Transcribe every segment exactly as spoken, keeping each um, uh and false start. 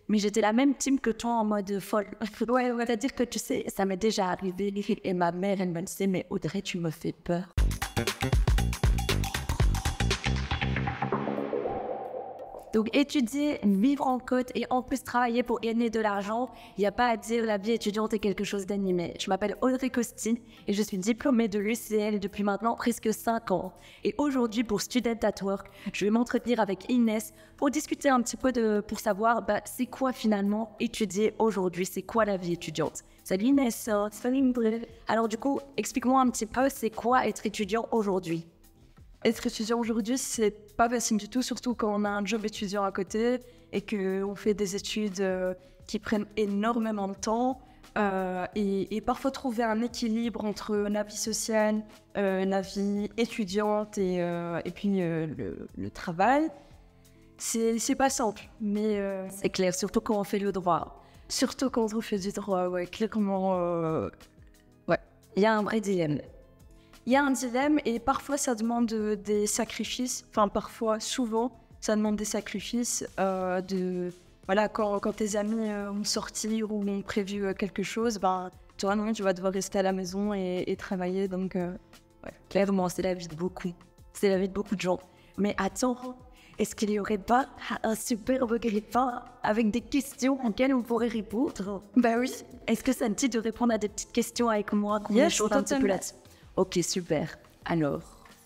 mais j'étais la même team que toi en mode folle. Ouais, ouais. C'est-à-dire que tu sais, ça m'est déjà arrivé et ma mère, elle me disait, mais Audrey, tu me fais peur. Donc, étudier, vivre en côte et en plus travailler pour gagner de l'argent, il n'y a pas à dire, la vie étudiante est quelque chose d'animé. Je m'appelle Audrey Costi et je suis diplômée de l'U C L depuis maintenant presque cinq ans. Et aujourd'hui, pour Student at Work, je vais m'entretenir avec Inès pour discuter un petit peu de, pour savoir, bah, c'est quoi finalement étudier aujourd'hui, c'est quoi la vie étudiante. Salut Inès. Salut Audrey. Alors du coup, explique-moi un petit peu, c'est quoi être étudiant aujourd'hui? Être étudiant aujourd'hui, c'est pas facile du tout, surtout quand on a un job étudiant à côté et qu'on fait des études euh, qui prennent énormément de temps. Euh, et, et parfois trouver un équilibre entre la vie sociale, euh, la vie étudiante et, euh, et puis euh, le, le travail, c'est, c'est pas simple. Mais euh, c'est clair, surtout quand on fait le droit. Surtout quand on fait du droit, ouais, clairement, euh, ouais. Il y a un vrai dilemme. Il y a un dilemme et parfois ça demande des sacrifices, enfin parfois, souvent, ça demande des sacrifices euh, de... Voilà, quand, quand tes amis euh, ont sorti ou ont prévu euh, quelque chose, ben, toi, non, tu vas devoir rester à la maison et, et travailler, donc... Euh, ouais, clairement, c'est la vie de beaucoup. C'est la vie de beaucoup de gens. Mais attends, est-ce qu'il n'y aurait pas un superbe grippin avec des questions auxquelles on pourrait répondre? Bah oui. Est-ce que ça te dit de répondre à des petites questions avec moi? Yes, yes, un petit peu là-dessus. Ok, super. Alors,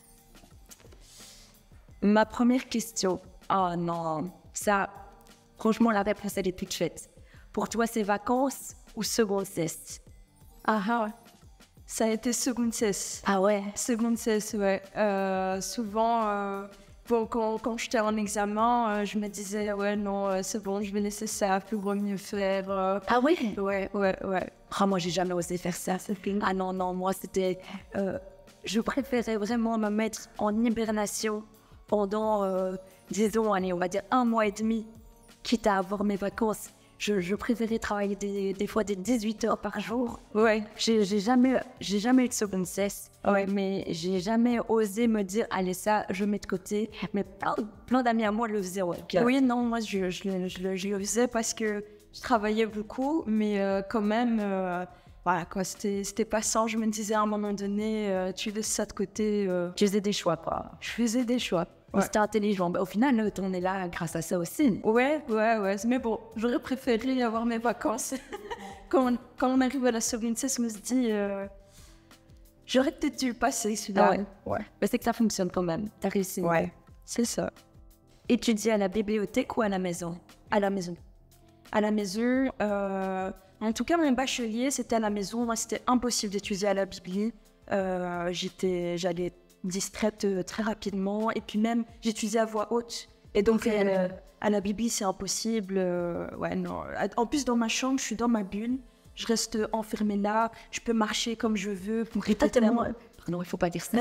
ma première question. Oh non, ça, franchement, la réponse, elle est toute faite. Pour toi, c'est vacances ou seconde cesse? Ah ah, ça a été seconde cesse. Ah ouais? Seconde cesse, ouais. Euh, souvent, euh, bon, quand, quand j'étais en examen, euh, je me disais, ouais, non, euh, c'est bon, je vais laisser ça pour mieux faire. Euh, ah ouais? Ouais, ouais, ouais. Ah, moi, j'ai jamais osé faire ça. Ah non, non, moi, c'était... Euh, je préférais vraiment me mettre en hibernation pendant, euh, disons, allez, on va dire un mois et demi, quitte à avoir mes vacances. Je, je préférais travailler des, des fois des dix-huit heures par jour. Ouais. J'ai, j'ai jamais, j'ai jamais eu de seconde cesse. Ouais. Mais j'ai jamais osé me dire, allez, ça, je mets de côté. Mais plein, plein d'amis à moi le faisaient, ouais. Oui, non, moi, je, je, je, je, je le faisais parce que je travaillais beaucoup, mais euh, quand même, euh, voilà, quoi, c'était, c'était pas ça. Je me disais à un moment donné, euh, tu laisses ça de côté. Euh, tu faisais des choix, quoi. Je faisais des choix. Ouais. C'était intelligent. Bah, au final, on est là grâce à ça aussi. Ouais, ouais, ouais. Mais bon, j'aurais préféré avoir mes vacances. quand, on, quand on arrive à la seconde cesse, on se dit, euh, j'aurais peut-être dû le passer, celui-là. Ouais. Ouais. Mais c'est que ça fonctionne quand même. T'as réussi. Ouais, c'est ça. Étudier à la bibliothèque ou à la maison? À la maison. À la maison. Euh, en tout cas, mon bachelier, c'était à la maison. Moi, c'était impossible d'étudier à la bibli. Euh, j'étais, j'allais distraite euh, très rapidement. Et puis même, j'étudiais à voix haute. Et donc, euh, à la bibli, c'est impossible. Euh, ouais, non. En plus, dans ma chambre, je suis dans ma bulle. Je reste enfermée là. Je peux marcher comme je veux. Pour Rita, t'es mon... Non, il faut pas dire ça.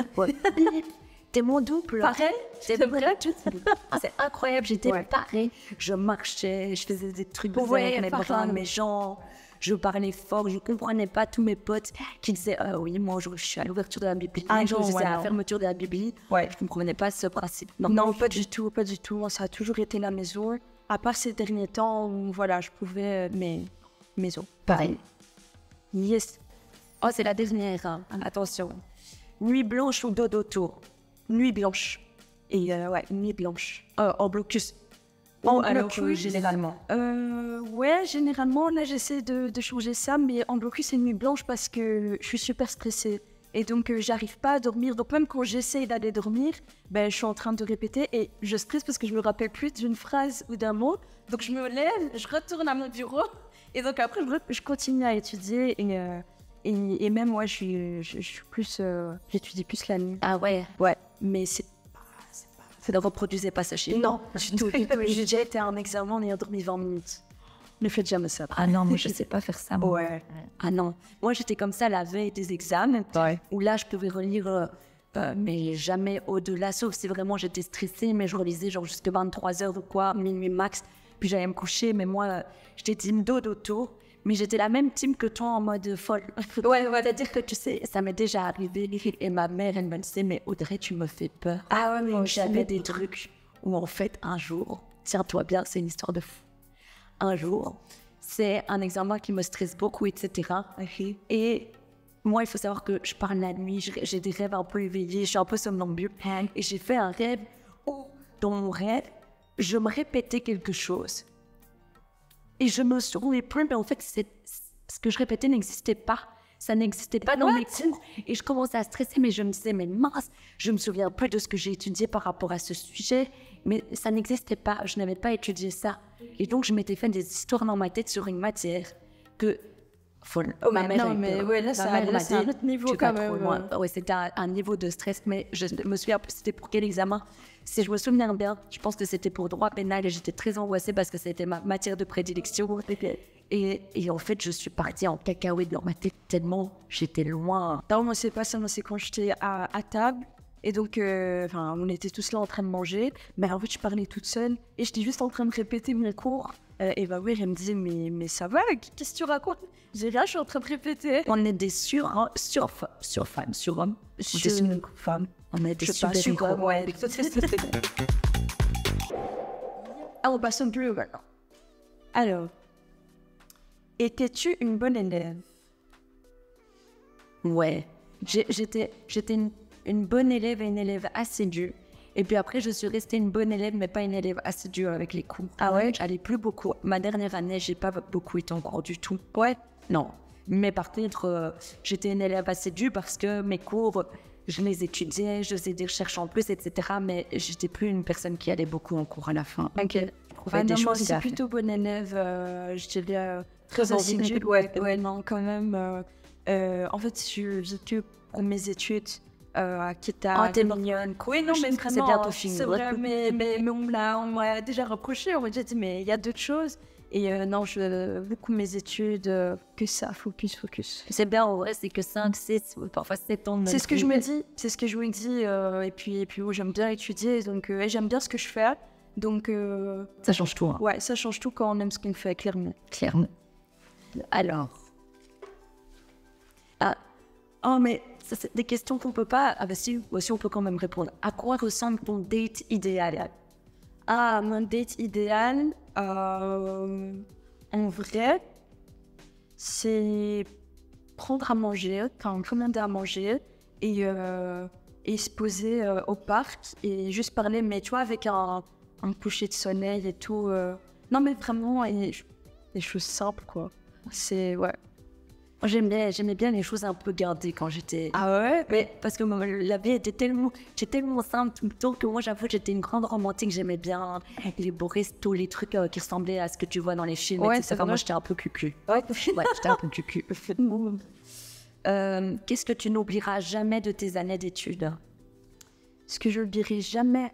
T'es mon double. Pareil. C'est vrai. C'est incroyable. J'étais ouais. pareil. Je marchais, je faisais des trucs ouais, avec mes bras, mes jambes. Je parlais fort. Je comprenais pas tous mes potes qui disaient ah oui, moi je suis à l'ouverture de la bibli. Ah, je faisais ouais, à la fermeture de la bibli. Ouais. Je comprenais pas ce principe. Non, non pas du tout, pas du tout. Moi, ça a toujours été la maison. À part ces derniers temps où voilà, je pouvais mais maison. Pareil. Yes. Oh, c'est la dernière. Hein. Attention. Nuit blanche ou dodo tour? Nuit blanche. Et euh, ouais, nuit blanche. Euh, en blocus. En oh, alors blocus, euh, généralement. Euh, ouais, généralement, là, j'essaie de, de changer ça, mais en blocus, c'est nuit blanche parce que je suis super stressée. Et donc, euh, j'arrive pas à dormir. Donc, même quand j'essaie d'aller dormir, ben, je suis en train de répéter et je stresse parce que je me rappelle plus d'une phrase ou d'un mot. Donc, je me lève, je retourne à mon bureau et donc après, je, je continue à étudier et... Euh, Et, et même moi, je suis, je, je suis plus, euh, j'étudie plus la nuit. Ah ouais. Ouais. Mais c'est pas, c'est pas. Ça ne reproduisait pas ça chez Non, du tout. J'ai déjà été à un examen et dormi vingt minutes. Ne faites jamais ça. Ah non, moi je sais pas faire ça. Moi. Ouais. Ah non. Moi j'étais comme ça la veille des examens. Ouais. Où là je pouvais relire, euh, euh, mais jamais au-delà. Sauf si vraiment j'étais stressée, mais je relisais genre jusqu'à vingt-trois heures ou quoi, minuit max. Puis j'allais me coucher, mais moi euh, j'étais team dodo tour. Mais j'étais la même team que toi en mode folle. Ouais, ouais. C'est-à-dire que tu sais, ça m'est déjà arrivé. Et ma mère, elle me disait, mais Audrey, tu me fais peur. Ah ouais, mais j'avais des trucs où en fait, un jour, tiens-toi bien, c'est une histoire de fou. un jour. C'est un examen qui me stresse beaucoup, et cetera. Okay. Et moi, il faut savoir que je parle la nuit, j'ai des rêves un peu éveillés, je suis un peu somnambule. Et j'ai fait un rêve où, dans mon rêve, je me répétais quelque chose. Et je me souvenais plus, mais en fait, ce que je répétais n'existait pas. Ça n'existait pas dans mes cours. Et je commençais à stresser, mais je me disais, mais mince, je me souviens plus de ce que j'ai étudié par rapport à ce sujet. Mais ça n'existait pas, je n'avais pas étudié ça. Et donc, je m'étais fait des histoires dans ma tête sur une matière que... Faut... Oh, ma mère non, mais ouais, là, c'est un, un autre niveau quand même. Ouais, ouais, c'était un, un niveau de stress, mais je me souviens plus c'était pour quel examen. Si je me souviens bien, je pense que c'était pour droit pénal et j'étais très angoissée parce que c'était ma matière de prédilection. Et, et en fait, je suis partie en cacahuète dans ma tête tellement j'étais loin. Non, moi, c'est pas ça, moi, c'est quand j'étais à, à table. Et donc, euh, on était tous là en train de manger. Mais en fait, je parlais toute seule et j'étais juste en train de répéter mon cours. Euh, et bah oui, elle me disait, mais, mais ça va, qu'est-ce que tu racontes? J'ai rien, je suis en train de répéter. On est des sur, sur, sur femmes, sur hommes. Sur, des sur femmes. On est des super super ouais. Ah, on passe un peu maintenant. Alors, étais-tu une bonne élève? Ouais, j'étais une, une bonne élève et une élève assidue. Et puis après, je suis restée une bonne élève, mais pas une élève assidue avec les cours. Ah ouais? J'allais plus beaucoup. Ma dernière année, j'ai pas beaucoup été en cours du tout. Ouais? Non. Mais par contre, euh, j'étais une élève assidue parce que mes cours, je les étudiais, je faisais des recherches en plus, et cetera. Mais j'étais plus une personne qui allait beaucoup en cours à la fin. Ok. Ah, non, moi, c'est plutôt bonne élève. Euh, je dirais euh, très assidue. Ouais, ouais, non, quand même. Euh, euh, en fait, je vis que pour mes études. Euh, qui était oh, t'es mignonne. Oui, non, mais c'est vraiment, bientôt fini. C'est vrai, mais, mais, mais on m'a déjà reproché. On m'a déjà dit, mais il y a d'autres choses. Et euh, non, je beaucoup mes études, euh, que ça, focus, focus. C'est bien, en vrai, c'est que cinq, six, parfois sept ans. C'est ce que je me dis, c'est ce que je me dis. Euh, et puis, et puis oh, j'aime bien étudier, donc euh, j'aime bien ce que je fais. Donc, euh, ça change tout. Hein. Ouais, ça change tout quand on aime ce qu'on fait, clairement. Clairement. Alors. Ah. Oh, mais ça, c'est des questions qu'on peut pas... Ah bah si, aussi on peut quand même répondre. À quoi ressemble ton date idéal? Ah, mon date idéal, euh, en vrai, c'est prendre à manger, quand commander à manger et, euh, et se poser euh, au parc et juste parler, mais tu vois, avec un, un coucher de soleil et tout. Euh, non, mais vraiment, et, des choses simples, quoi. C'est, ouais. J'aimais, j'aimais bien les choses un peu gardées quand j'étais... Ah ouais? Mais parce que la vie était tellement, j'étais tellement simple tout le temps que moi, j'avoue, j'étais une grande romantique. J'aimais bien les beaux restos, les trucs euh, qui ressemblaient à ce que tu vois dans les films, ouais, et cetera. Moi, j'étais un peu cucu. Ouais, ouais j'étais un peu cucu. euh, Qu'est-ce que tu n'oublieras jamais de tes années d'études? Ce que je n'oublierai jamais...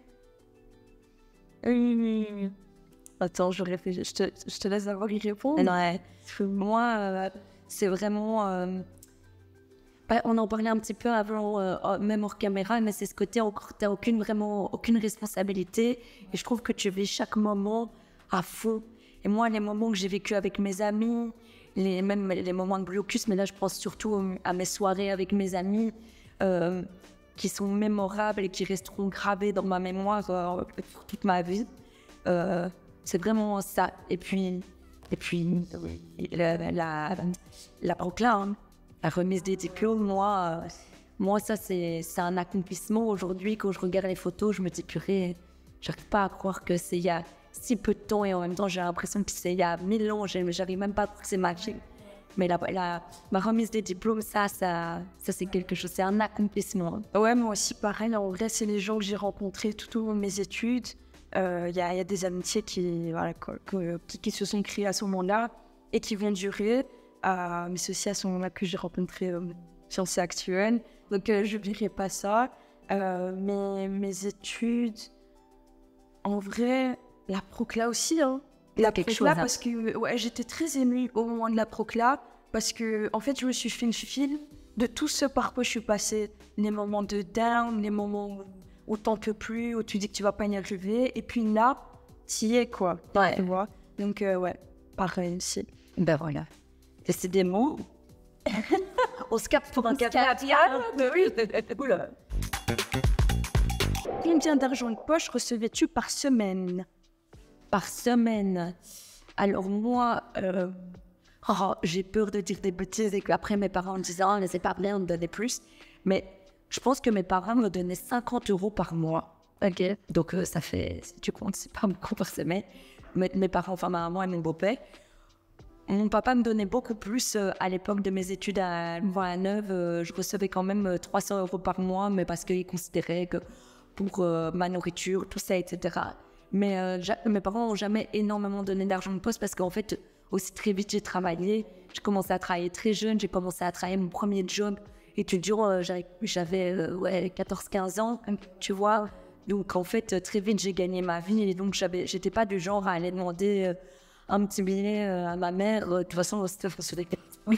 Mmh. Attends, je réfléchis. Je te, je te laisse avoir y répondre. Non, ouais. Moi... Euh, c'est vraiment... Euh, bah, on en parlait un petit peu avant, euh, même hors caméra, mais c'est ce côté, tu n'as aucune, vraiment, aucune responsabilité. Et je trouve que tu vis chaque moment à fond. Et moi, les moments que j'ai vécu avec mes amis, les, même les moments de blocus, mais là, je pense surtout à mes soirées avec mes amis, euh, qui sont mémorables et qui resteront gravées dans ma mémoire euh, pour toute ma vie. Euh, c'est vraiment ça. Et puis... Et puis, la, la, la proclame, la remise des diplômes, moi, euh, moi ça, c'est un accomplissement aujourd'hui. Quand je regarde les photos, je me dis, purée, j'arrive pas à croire que c'est il y a si peu de temps et en même temps, j'ai l'impression que c'est il y a mille ans. J'arrive même pas à croire que c'est magique. Mais la, la, ma remise des diplômes, ça, ça, ça c'est quelque chose, c'est un accomplissement. Ouais, moi aussi, pareil. En vrai, c'est les gens que j'ai rencontrés tout au long de mes études. Il euh, y, y a des amitiés qui, voilà, qui, qui se sont créées à ce moment-là et qui vont durer. Euh, mais c'est aussi à ce moment-là que j'ai rencontré euh, fiancé actuel. Donc, euh, je n'oublierai pas ça. Euh, mais mes études, en vrai, la procla aussi. Hein. La quelque procla, chose, hein. Parce que ouais, j'étais très émue au moment de la procla. Parce que, en fait, je me suis fait une file de tout ce par quoi je suis passée. Les moments de down, les moments où... où t'en peux plus, où tu dis que tu vas pas y arriver, et puis là, t'y es, quoi. Ouais. Tu vois. Donc, euh, ouais, pareil aussi. Ben voilà. Décidément, on se capte pour un café. Oui. Oula. Combien d'argent de poche recevais-tu par semaine? Par semaine Alors moi, euh, oh, j'ai peur de dire des bêtises et qu'après mes parents me disent « Ah, mais c'est pas vrai, on me donnait plus. » Mais je pense que mes parents me donnaient cinquante euros par mois. Ok. Donc euh, ça fait, si tu comptes, c'est pas beaucoup par semaine. Mes, mes parents, enfin ma maman et mon beau-père. Mon papa me donnait beaucoup plus euh, à l'époque de mes études à Louvain-la-Neuve. Euh, je recevais quand même euh, trois cents euros par mois, mais parce qu'ils considéraient que pour euh, ma nourriture, tout ça, et cetera. Mais euh, ja- mes parents n'ont jamais énormément donné d'argent de poste parce qu'en fait, aussi très vite, j'ai travaillé. J'ai commencé à travailler très jeune. J'ai commencé à travailler mon premier job étudiant. Euh, j'avais j'avais, euh, ouais, quatorze quinze ans, tu vois. Donc, en fait, très vite, j'ai gagné ma vie. Et donc, j'avais, j'étais pas du genre à aller demander euh, un petit billet euh, à ma mère. Euh, De toute façon, c'était sur des...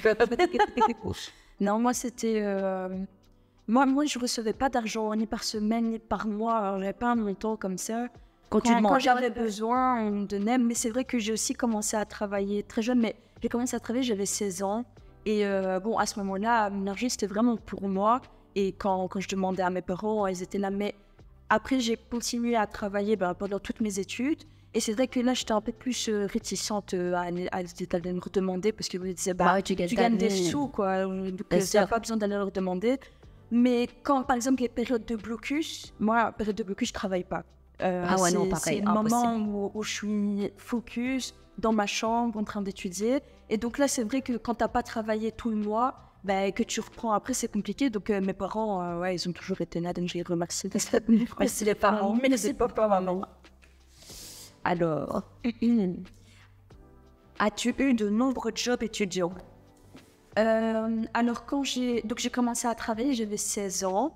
Non, moi, c'était... euh, Moi, moi, je recevais pas d'argent ni par semaine, ni par mois. Alors, j'avais pas un montant comme ça. Quand tu Quand, demandes. quand j'avais besoin, on me donnait. Mais c'est vrai que j'ai aussi commencé à travailler très jeune. Mais j'ai commencé à travailler, j'avais seize ans. Et euh, bon, à ce moment-là, mon argent, c'était vraiment pour moi. Et quand, quand je demandais à mes parents, ils étaient là. Mais après, j'ai continué à travailler ben, pendant toutes mes études. Et c'est vrai que là, j'étais un peu plus euh, réticente euh, à, aller- à, aller leur demander parce que je me disais, bah, Bah ouais, tu gagnes tu ta gagnes des vie. sous, quoi. Donc, Bien euh, tu n'as sûr. pas besoin d'aller leur demander. Mais quand, par exemple, les périodes de blocus, moi, période de blocus, je travaille pas. Euh, Ah ouais, non, c'est- pareil, C'est le impossible. moment où, où je suis focus dans ma chambre en train d'étudier. Et donc là, c'est vrai que quand tu n'as pas travaillé tout le mois, ben, que tu reprends après, c'est compliqué. Donc euh, mes parents, euh, ouais, ils ont toujours été là, donc je les remercie. Merci les parents. Mais c'est papa, maman. Alors, as-tu eu de nombreux jobs étudiants? Euh, alors quand j'ai donc j'ai commencé à travailler, j'avais seize ans.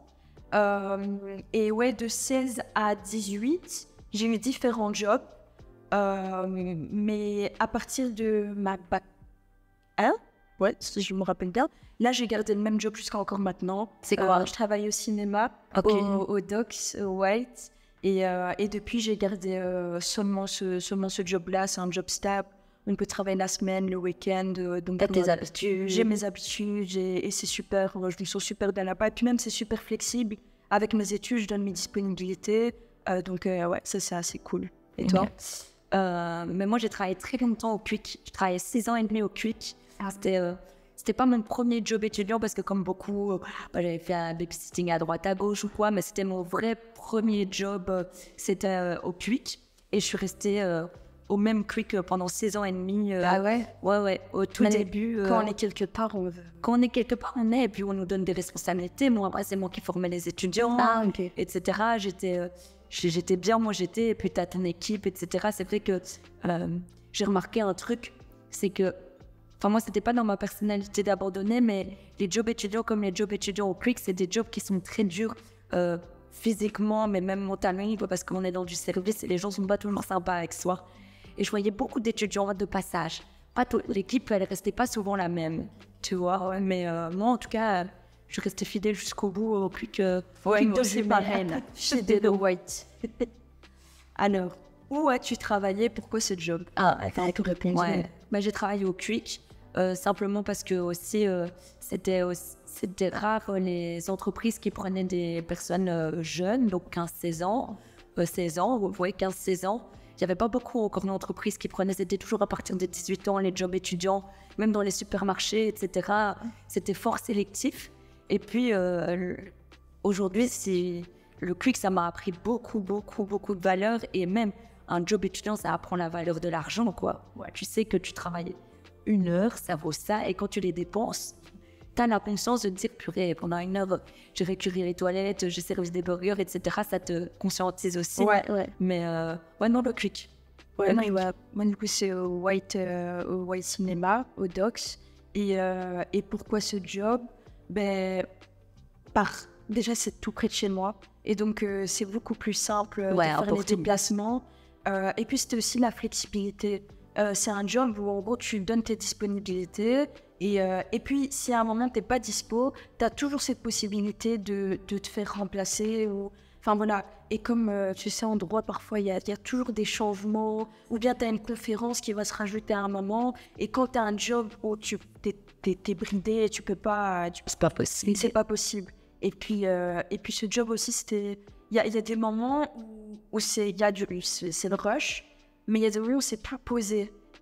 Euh, et ouais, de seize à dix-huit, j'ai eu différents jobs. Euh, mais à partir de ma bac un, ouais, si je me rappelle bien, là j'ai gardé le même job jusqu'à encore maintenant. C'est quoi? Euh, Je travaille au cinéma, Ok. au, au Docs, au White. Et, euh, et depuis, j'ai gardé euh, seulement ce, seulement ce job-là. C'est un job stable. On peut travailler la semaine, le week-end. euh, donc, T'as tes euh, habitudes. J'ai mes habitudes j'ai- et c'est super. euh, Je me sens super bien là-bas. Et puis même, c'est super flexible. Avec mes études, je donne mes disponibilités. Euh, donc, euh, ouais, ça, c'est assez cool. Et toi? Ok. Euh, mais moi, j'ai travaillé très longtemps au Quick. J'ai travaillé six ans et demi au Quick. C'était, euh, c'était pas mon premier job étudiant parce que comme beaucoup, euh, bah, j'avais fait un babysitting à droite, à gauche ou quoi, mais c'était mon vrai premier job. euh, c'était euh, au Quick. Et je suis restée euh, au même Quick euh, pendant six ans et demi. euh, Ah ouais? Ouais, ouais. Au tout Mais début. euh, Quand on est quelque part, on veut. Quand on est quelque part, on est, et puis on nous donne des responsabilités. Moi, après, c'est moi qui formais les étudiants, Ah, ok. et cetera. J'étais, euh, j'ai- j'étais bien, moi j'étais, et puis t'as ton équipe, et cetera. C'est vrai que euh, j'ai remarqué un truc, c'est que, enfin moi, c'était pas dans ma personnalité d'abandonner, mais les jobs étudiants comme les jobs étudiants au Quick, c'est des jobs qui sont très durs euh, physiquement, mais même mentalement, parce qu'on est dans du service et les gens sont pas toujours sympas avec soi. Et je voyais beaucoup d'étudiants de passage. Pas tout- l'équipe, elle restait pas souvent la même, tu vois. Mais euh, moi, en tout cas, euh, je suis restée fidèle jusqu'au bout au Quick. Euh, Ouais, Quick moi de aussi, Jumaine. pareil. Chez The White. Alors, où as-tu travaillé? Pourquoi ce job? Ah, Enfin, tout répondu. ouais. Bah, j'ai travaillé au Quick, euh, simplement parce que aussi, euh, c'était, aussi- c'était rare euh, les entreprises qui prenaient des personnes euh, jeunes, donc quinze seize ans, euh, seize ans, vous voyez, quinze seize ans. Il n'y avait pas beaucoup encore d'entreprises qui prenaient, c'était toujours à partir de dix-huit ans, les jobs étudiants, même dans les supermarchés, et cetera. C'était fort sélectif. Et puis, euh, le- aujourd'hui, c'est, le Quick, ça m'a appris beaucoup, beaucoup, beaucoup de valeur. Et même un job étudiant, ça apprend la valeur de l'argent, quoi. Ouais, tu sais que tu travailles une heure, ça vaut ça. Et quand tu les dépenses, tu as la conscience de te dire, purée, pendant une heure, j'ai récuré les toilettes, j'ai servi des burgers, et cetera. Ça te conscientise aussi. Ouais, ouais. Mais euh, ouais, non, le Quick. Ouais, Le moi, Quick. ouais. Moi, du coup, c'est au White, euh, au White Cinema, au Docs. Et, euh, et pourquoi ce job? Ben, par... Déjà, c'est tout près de chez moi. Et donc, euh, c'est beaucoup plus simple euh, Ouais, de faire les opportun. déplacements. Euh, et puis, c'était aussi la flexibilité. Euh, c'est un job où, en gros, tu donnes tes disponibilités. Et, euh, et puis, si à un moment, tu n'es pas dispo, tu as toujours cette possibilité de, de te faire remplacer. Ou... Enfin, voilà. Et comme euh, tu sais, en droit, parfois, il y, a- il y a toujours des changements. Ou bien, tu as une conférence qui va se rajouter à un moment. Et quand tu as un job où tu es bridé et tu peux pas... Tu C'est pas possible. c'est pas possible. Et puis, euh, et puis ce job aussi, c'était... Il y a, il y a des moments où, où c'est, il y a du, c'est, c'est le rush, mais il y a des moments où c'est plus posé.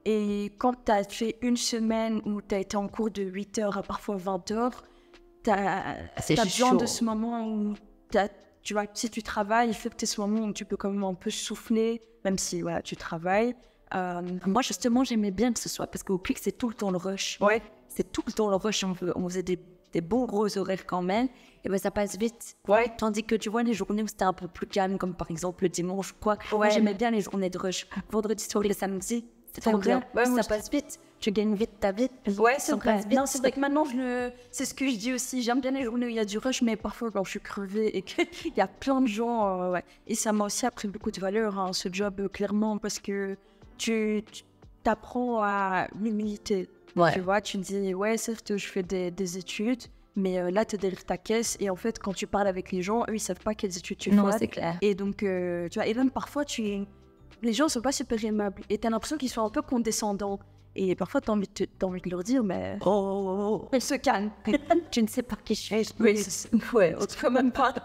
Et quand tu as fait une semaine où tu as été en cours de huit heures à parfois vingt heures, tu as besoin chaud. de ce moment où, t'as, tu vois, si tu travailles, il faut que tu aies ce moment où tu peux quand même un peu souffler, même si voilà, tu travailles. Euh, moi, justement, j'aimais bien que ce soit, parce qu'au Quick, c'est tout le temps le rush. Ouais. C'est tout le temps le rush, on, on faisait des, des bons gros horaires quand même, et ben ça passe vite. Ouais. Tandis que tu vois, les journées où c'était un peu plus calme, comme par exemple le dimanche, quoi, Ouais. moi j'aimais bien les journées de rush. Vendredi soir, le samedi, c'est trop bien. bien, Ouais, ça moi, passe vite. Tu gagnes vite ta vie. Ouais, c'est ça vrai. passe vite. Non, c'est vrai que maintenant, je le... c'est ce que je dis aussi. J'aime bien les journées où il y a du rush, mais parfois quand je suis crevée et qu'il y a plein de gens, euh, ouais. Et ça m'a aussi appris beaucoup de valeur, hein, ce job, euh, clairement, parce que tu, tu apprends à l'humilité. Ouais. Tu vois, tu te dis, ouais, certes, je fais des, des études, mais euh, là, tu es derrière ta caisse. Et en fait, quand tu parles avec les gens, eux, ils savent pas quelles études tu fais. Non, c'est clair. Et donc, euh, tu vois, et même parfois, tu... les gens sont pas super aimables. Et tu as l'impression qu'ils sont un peu condescendants. Et parfois, tu as envie, envie de leur dire, mais Oh, oh, oh. elle se calme. Tu ne sais pas qui je suis. Oui, c'est- ouais, on te fait même pas.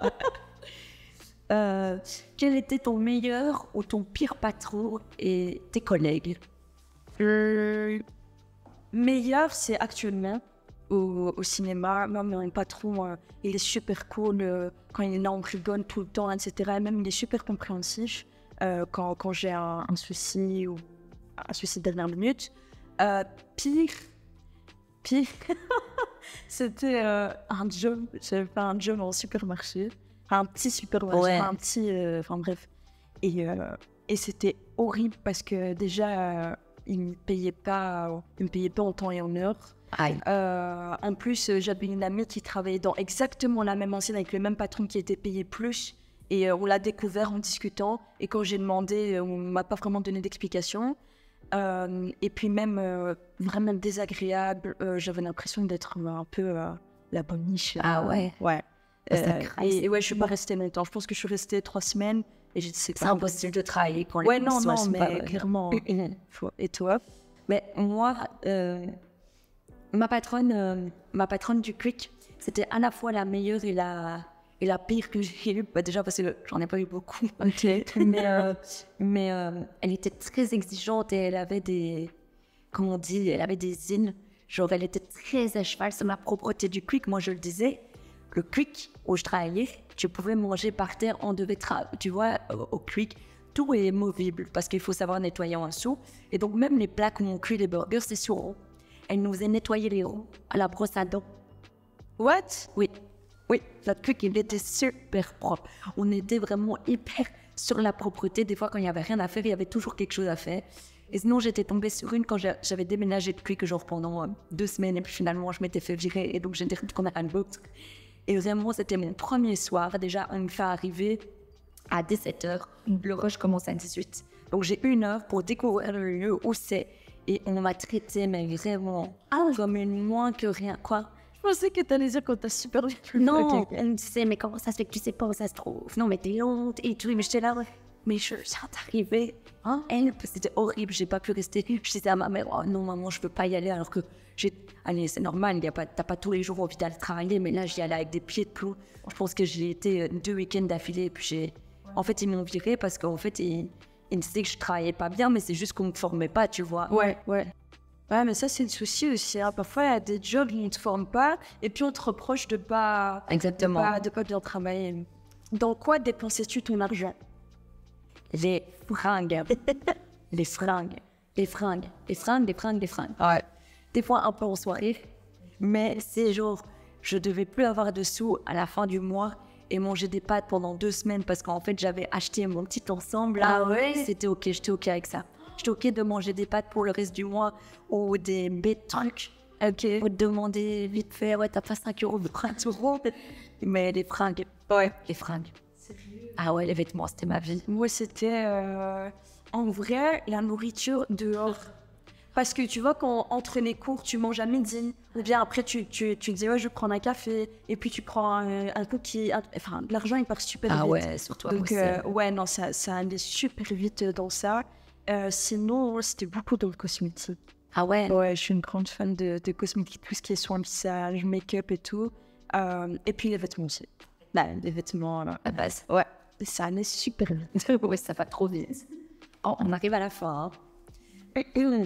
Euh, quel était ton meilleur ou ton pire patron et tes collègues? Le meilleur, c'est actuellement au, au cinéma. Même mon patron, euh, il est super cool. euh, quand il est là, on rigole tout le temps, et cetera. Et même, il est super compréhensif euh, quand, quand j'ai un, un souci ou un souci de dernière minute. Euh, pire, pire, c'était euh, un job. J'avais fait un job en supermarché. Un petit supermarché, Ouais. un petit... euh, Enfin bref. Et, euh, et c'était horrible parce que déjà, euh, ils ne me payaient pas, ils me payaient pas en temps et en heure. Aïe. Euh, en plus, euh, j'avais une amie qui travaillait dans exactement la même enseigne avec le même patron qui était payé plus. Et euh, on l'a découvert en discutant. Et quand j'ai demandé, euh, on ne m'a pas vraiment donné d'explication. Euh, et puis même euh, vraiment désagréable. Euh, j'avais l'impression d'être un peu euh, la bonne niche. Ah ouais. Ouais. Ça Euh, craque. et, et ouais, je suis pas restée longtemps. Je pense que je suis restée trois semaines. Et j'ai dit, c'est C'est pas impossible de travailler quand les Ouais, non, conditions, elles non, sont mais pas bonnes. clairement. Faut- Et toi? Mais moi, euh, ma patronne, euh, ma patronne du Quick, c'était à la fois la meilleure et la, et la pire que j'ai eue. Bah, déjà parce que j'en ai pas eu beaucoup. Ok. mais euh, mais euh, elle était très exigeante et elle avait des, comment on dit, elle avait des zines. Genre, elle était très à cheval sur la propreté du Quick. Moi, je le disais, le Quick où je travaillais, tu pouvais manger par terre, on devait tra- tu vois, au, au Quick, tout est movible parce qu'il faut savoir nettoyer en dessous. Et donc, même les plats où on cuit les burgers, c'est sur ronds. Elle nous faisait nettoyer les ronds à la brosse à dents. What? Oui, oui, notre Quick, il était super propre. On était vraiment hyper sur la propreté. Des fois, quand il n'y avait rien à faire, il y avait toujours quelque chose à faire. Et sinon, j'étais tombée sur une quand j'ai- j'avais déménagé de Quick, genre pendant euh, deux semaines. Et puis finalement, je m'étais fait virer. Et donc, j'étais retournée à l'autre. Et vraiment, c'était mon premier soir. Déjà, on me fait arriver à dix-sept heures. Le rush commence à dix-huit. Donc, j'ai une heure pour découvrir le lieu où c'est. Et on m'a traité, mais vraiment, comme une moins que rien. Quoi? Je pensais que t'allais dire qu'on t'a super bien. Non, Ok, ok. elle me disait, mais comment ça se fait que tu sais pas où ça se trouve? Non, mais t'es honte et tout. Mais j'étais là, ouais. Mais je viens d'arriver. Hein? Elle, c'était horrible, j'ai pas pu rester. Je disais à ma mère, oh non, maman, je peux pas y aller. Alors que j'ai. Allez, c'est normal, y a pas... t'as pas tous les jours envie d'aller travailler, mais là, j'y allais avec des pieds de plomb. Je pense que j'y étais euh, deux week-ends d'affilée. Et puis j'ai. En fait, ils m'ont viré parce qu'en fait, ils, ils me disaient que je travaillais pas bien, mais c'est juste qu'on me formait pas, tu vois. Ouais, ouais. Ouais, mais ça, c'est le souci aussi. Hein. Parfois, il y a des jobs où on ne te forme pas et puis on te reproche de pas, Exactement. de pas, de pas bien travailler. Dans quoi dépensais-tu ton argent? Les fringues. les fringues. Les fringues. Les fringues, les fringues, les fringues. Ouais. Des fois un peu en soirée, mais c'est genre, je devais plus avoir de sous à la fin du mois et manger des pâtes pendant deux semaines parce qu'en fait, j'avais acheté mon petit ensemble. Là, Ah ouais? C'était OK, j'étais OK avec ça. J'étais OK de manger des pâtes pour le reste du mois ou des bêtes trucs. Ok. Faut te demander vite fait, ouais, t'as pas cinq euros de trente euros. Mais les fringues, Ouais. les fringues. Ah ouais, les vêtements, c'était ma vie. Moi, c'était euh, en vrai la nourriture dehors. Parce que tu vois, quand entre les cours, tu manges à midi, ou bien après, tu, tu, tu dis, ouais, je vais prendre un café, et puis tu prends un, un cookie. un- Enfin, l'argent, il part super Ah vite. ouais, surtout à Donc, Bruxelles. euh, ouais, non, ça, ça allait super vite dans ça. Euh, sinon, c'était beaucoup dans le cosmétique. Ah ouais. Ouais, je suis une grande fan de, de cosmétique, tout ce qui est soin de visage, make-up et tout. Euh, et puis les vêtements aussi. Bah, les vêtements, là. À base. Ouais, ça allait super vite. Ouais, ça va trop vite. Oh, on arrive à la fin. hein.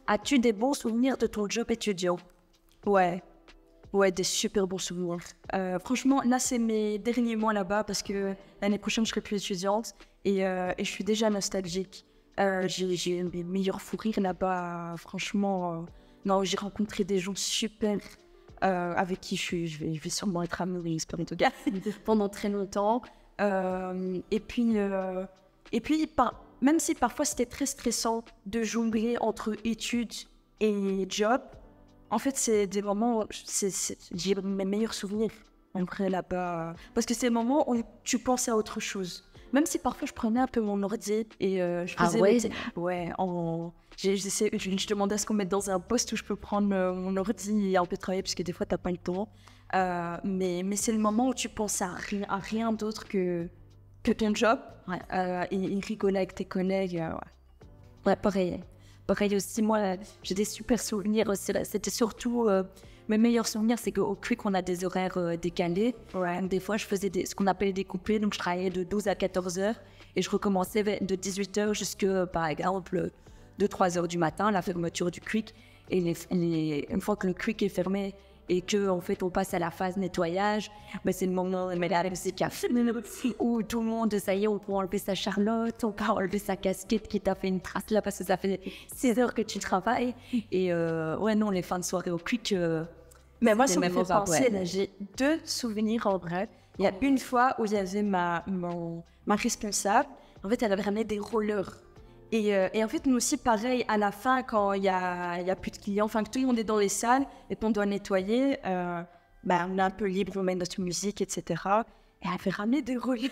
As-tu des bons souvenirs de ton job étudiant? Ouais, ouais, des super bons souvenirs. Euh, franchement, là, c'est mes derniers mois là-bas parce que l'année prochaine, je serai plus étudiante et, euh, et je suis déjà nostalgique. Euh, j'ai, j'ai eu mes meilleurs fous rires là-bas, franchement. Euh, non, j'ai rencontré des gens super euh, avec qui je, suis, je, vais, je vais sûrement être amoureuse, en tout cas, pendant très longtemps. Euh, et puis, euh, et puis par, même si parfois c'était très stressant de jongler entre études et job, en fait, c'est des moments, c'est, c'est, j'ai mes meilleurs souvenirs après là-bas. Parce que c'est des moments où tu penses à autre chose. Même si parfois je prenais un peu mon ordi et euh, je faisais... Ah ouais? Mes... Ouais, en... j'ai, j'essaie, je, je demandais à ce qu'on mette dans un poste où je peux prendre euh, mon ordi et un peu travailler, parce que des fois, t'as pas le temps. Euh, mais, mais c'est le moment où tu penses à rien, à rien d'autre que, que ton job. Ouais. Euh, et, et rigoler avec tes collègues. Euh, ouais. Ouais, pareil. Pareil aussi, moi, j'ai des super souvenirs aussi. C'était surtout... Euh, mes meilleurs souvenirs, c'est qu'au Quick, on a des horaires euh, décalés. Ouais. Donc, des fois, je faisais des, ce qu'on appelle des coupés. Donc, je travaillais de douze à quatorze heures. Et je recommençais de dix-huit heures jusqu'à, par exemple, deux trois heures du matin, la fermeture du Quick. Et les, les, une fois que le Quick est fermé et qu'en en fait, on passe à la phase nettoyage, ben, c'est le moment où la musique a où tout le monde, ça y est, on peut enlever sa Charlotte, on peut enlever sa casquette qui t'a fait une trace là parce que ça fait six heures que tu travailles. Et euh, ouais, non, les fins de soirée au Quick... Euh, Mais moi, ça me fait penser, ouais. là, j'ai deux souvenirs en vrai. Il y a une fois où il y avait ma, mon, ma responsable. En fait, elle avait ramené des rollers. Et, euh, et en fait, nous aussi, pareil, à la fin, quand il n'y a, y a plus de clients, enfin, que tout le monde est dans les salles et qu'on doit nettoyer, euh, bah, on est un peu libre, on met notre musique, et cetera. Et elle avait ramené des rollers.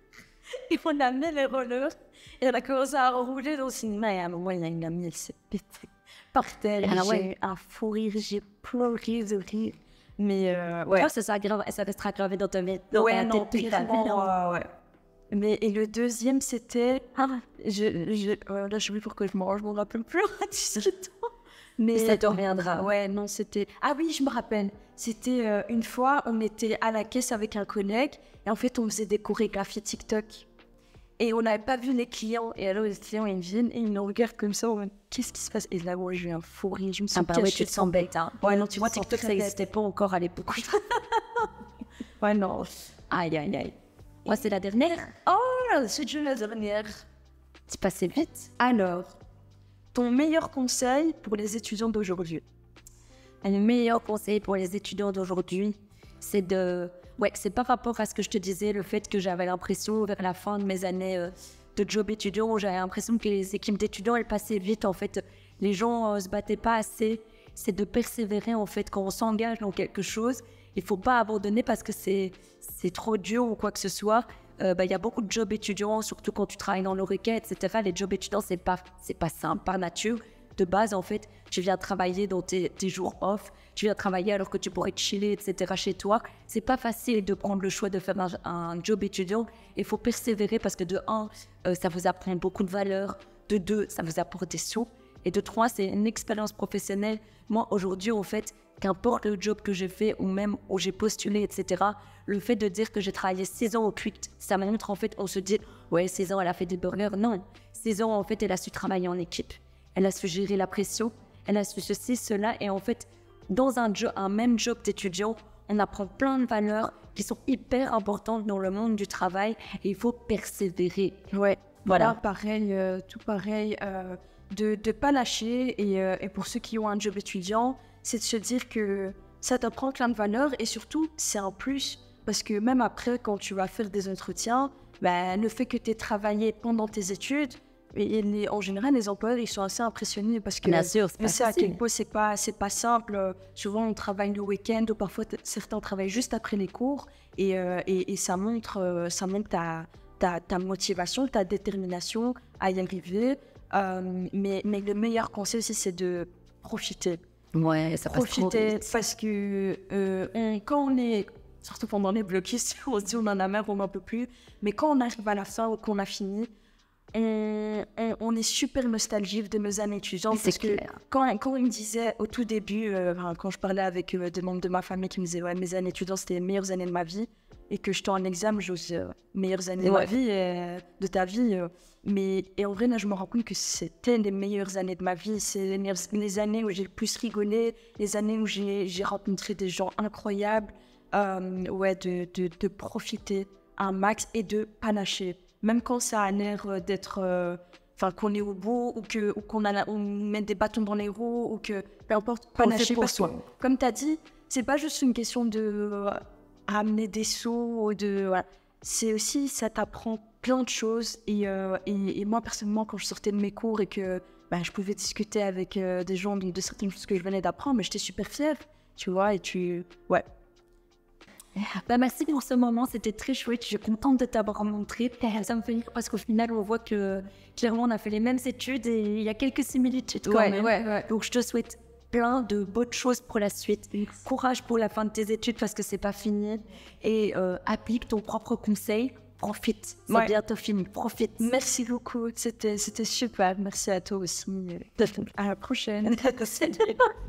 Et on a amené les rollers. Et on a commencé à rouler dans le cinéma. Et à un moment, il y a une amie, elle s'est pétée par terre. Ah j'ai ouais. eu un fou rire, j'ai pleuré de rire. Mais euh, ouais. Toi, ça, ça, grave, ça restera gravé dans ta tête. Dans ouais, ta non, tête, clairement, euh, ouais. Mais, et le deuxième, c'était... Ah, je, je, euh, là, je sais plus pourquoi je mange, je m'en rappelle plus à dix-huit ans. Mais ça te reviendra. Ouais, non, c'était... Ah oui, je me rappelle. C'était euh, une fois, on était à la caisse avec un collègue et en fait, on faisait des chorégraphies TikTok. Et on n'avait pas vu les clients. Et alors, les clients, ils viennent et ils nous regardent comme ça. On... Qu'est-ce qui se passe? Et là, moi, j'ai eu un fou rire. Je me suis ah bah cachée. ouais, tu te sens bête, hein. Ouais, non, tu Moi, te sens TikTok, très ça bête. n'existait pas encore à l'époque. Ouais, non. Aïe, aïe, aïe. Moi, c'est la dernière. Oh, c'est déjà la dernière. C'est passé vite. Alors, ton meilleur conseil pour les étudiants d'aujourd'hui? Le meilleur conseil pour les étudiants d'aujourd'hui, c'est de... Ouais, c'est par rapport à ce que je te disais, le fait que j'avais l'impression, vers la fin de mes années euh, de job étudiant, où j'avais l'impression que les équipes d'étudiants, elles passaient vite, en fait. Les gens euh, se battaient pas assez. C'est de persévérer, en fait, quand on s'engage dans quelque chose. Il faut pas abandonner parce que c'est, c'est trop dur ou quoi que ce soit. Euh, bah, y a beaucoup de jobs étudiants, surtout quand tu travailles dans l'Horeca, et cetera. Les jobs étudiants, c'est pas, c'est pas simple par nature. De base, en fait, tu viens travailler dans tes, tes jours off, tu viens travailler alors que tu pourrais te chiller, et cetera chez toi. C'est pas facile de prendre le choix de faire un, un job étudiant. Il faut persévérer parce que de un, euh, ça vous apprend beaucoup de valeurs. De deux, ça vous apporte des sous. Et de trois, c'est une expérience professionnelle. Moi, aujourd'hui, en fait, qu'importe le job que j'ai fait ou même où j'ai postulé, et cetera, le fait de dire que j'ai travaillé six ans au Quick, ça montre, en fait, on se dit, ouais, six ans, elle a fait des burgers. Non, six ans, en fait, elle a su travailler en équipe. Elle a su gérer la pression, elle a su ceci, cela. Et en fait, dans un, job, un même job d'étudiant, on apprend plein de valeurs qui sont hyper importantes dans le monde du travail. Et il faut persévérer. Ouais, voilà. Là, pareil, euh, tout pareil. Euh, de ne pas lâcher. Et, euh, et pour ceux qui ont un job étudiant, c'est de se dire que ça t'apprend plein de valeurs. Et surtout, c'est un plus. Parce que même après, quand tu vas faire des entretiens, ben, le fait que tu aies travaillé pendant tes études, et les, en général, les employeurs, ils sont assez impressionnés parce que bien sûr, c'est je pas sais à facile. quel point c'est pas, c'est pas simple. Euh, souvent, on travaille le week-end ou parfois t- certains travaillent juste après les cours et, euh, et, et ça montre, euh, ça montre ta, ta, ta motivation, ta détermination à y arriver. Euh, mais, mais le meilleur conseil aussi, c'est de profiter. Ouais, ça passe trop Profiter vite. parce que euh, on- quand on est, surtout pendant les blocus, on se dit on en a marre, on n'en peut plus. Mais quand on arrive à la fin ou qu'on a fini, on, on, on est super nostalgique de nos années étudiantes. C'est Parce que clair. quand, quand ils me disaient au tout début, euh, enfin, quand je parlais avec euh, des membres de ma famille qui me disaient ouais, mes années étudiantes, c'était les meilleures années de ma vie, et que j'étais en examen, j'ai aussi euh, meilleures années de Ouais. ma vie, euh, de ta vie. euh, mais et en vrai, là, je me rends compte que c'était les meilleures années de ma vie. C'est les, meilleures- les années où j'ai le plus rigolé, les années où j'ai j'ai rencontré des gens incroyables. Euh, ouais, de, de, de profiter un max et de pas lâcher. Même quand ça a l'air euh, d'être... euh, Enfin, qu'on est au bout ou que ou qu'on a la- on met des bâtons dans les roues ou que peu importe, pas On le fait lâcher pour parce que, soi. comme tu as dit, c'est pas juste une question de euh, ramener des sous ou de voilà. C'est aussi ça t'apprend plein de choses et, euh, et, et moi personnellement quand je sortais de mes cours et que bah, je pouvais discuter avec euh, des gens de, de certaines choses que je venais d'apprendre, mais j'étais super fière, tu vois, et tu ouais. Bah, merci pour ce moment, c'était très chouette. Je suis contente de t'avoir montré. Ça me fait rire parce qu'au final, on voit que clairement, on a fait les mêmes études et il y a quelques similitudes quand Ouais, même. ouais, ouais. Donc, je te souhaite plein de bonnes choses pour la suite. Courage pour la fin de tes études parce que c'est pas fini. Et euh, applique ton propre conseil. Profite. C'est Ouais. bientôt fini. Profite. Merci beaucoup, c'était c'était super. Merci à toi aussi. À la prochaine. Salut.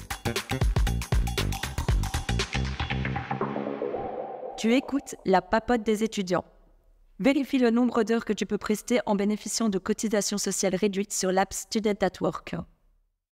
Tu écoutes la papote des étudiants. Vérifie le nombre d'heures que tu peux prester en bénéficiant de cotisations sociales réduites sur l'app Student at Work.